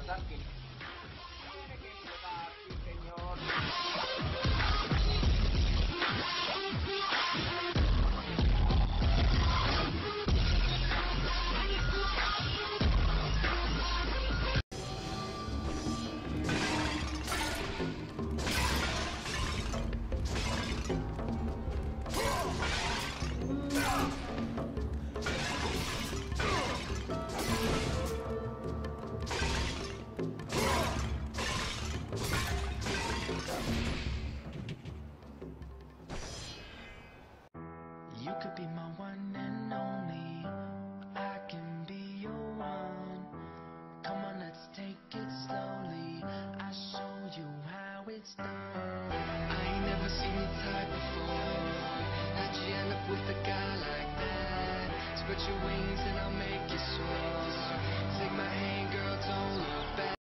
cosas que tiene que llevar, sí señor. You could be my one and only. I can be your one. Come on, let's take it slowly. I'll show you how it's done. I ain't never seen your type before. How'd you end up with a guy like that? Spread your wings and